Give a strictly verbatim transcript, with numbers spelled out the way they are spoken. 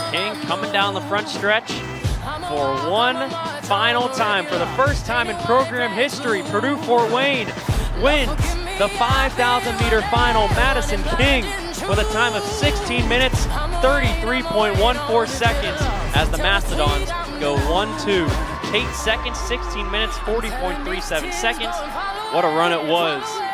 King coming down the front stretch for one final time. For the first time in program history, Purdue-Fort Wayne wins the five thousand meter final. Madison King with a time of sixteen minutes, thirty-three point one four seconds as the Mastodons go one two. Eight seconds, sixteen minutes, forty point three seven seconds. What a run it was.